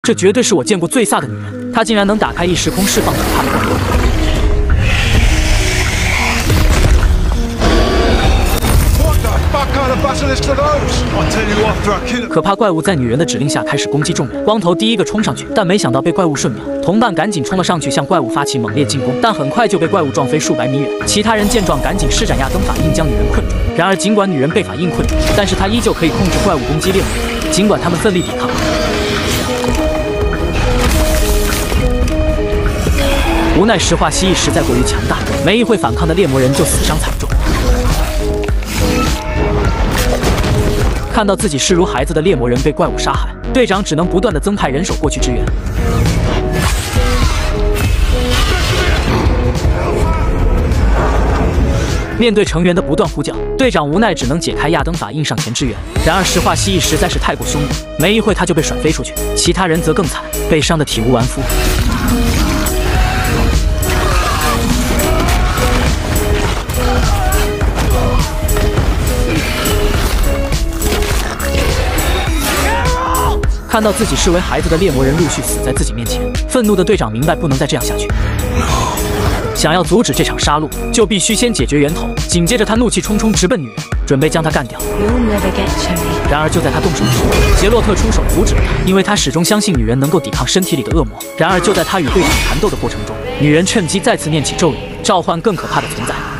这绝对是我见过最飒的女人，她竟然能打开异时空，释放可怕的怪物。可怕怪物在女人的指令下开始攻击众人。光头第一个冲上去，但没想到被怪物瞬秒。同伴赶紧冲了上去，向怪物发起猛烈进攻，但很快就被怪物撞飞数百米远。其他人见状，赶紧施展亚登法印将女人困住。然而，尽管女人被法印困住，但是她依旧可以控制怪物攻击猎物。尽管他们奋力抵抗。 无奈石化蜥蜴实在过于强大，没一会反抗的猎魔人就死伤惨重。看到自己视如孩子的猎魔人被怪物杀害，队长只能不断的增派人手过去支援。面对成员的不断呼叫，队长无奈只能解开亚登法印上前支援。然而石化蜥蜴实在是太过凶猛，没一会他就被甩飞出去，其他人则更惨，被伤得体无完肤。 看到自己视为孩子的猎魔人陆续死在自己面前，愤怒的队长明白不能再这样下去。想要阻止这场杀戮，就必须先解决源头。紧接着，他怒气冲冲直奔女人，准备将她干掉。然而，就在他动手时，杰洛特出手阻止了他，因为他始终相信女人能够抵抗身体里的恶魔。然而，就在他与队长缠斗的过程中，女人趁机再次念起咒语，召唤更可怕的存在。